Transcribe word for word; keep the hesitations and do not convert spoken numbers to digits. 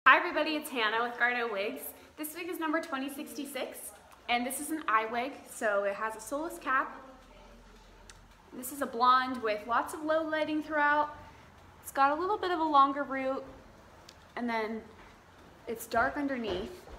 Hi everybody, it's Hannah with Gardo Wigs. This wig is number twenty sixty-six, and this is an Iwig, so it has a sewless cap. This is a blonde with lots of low lighting throughout. It's got a little bit of a longer root, and then it's dark underneath.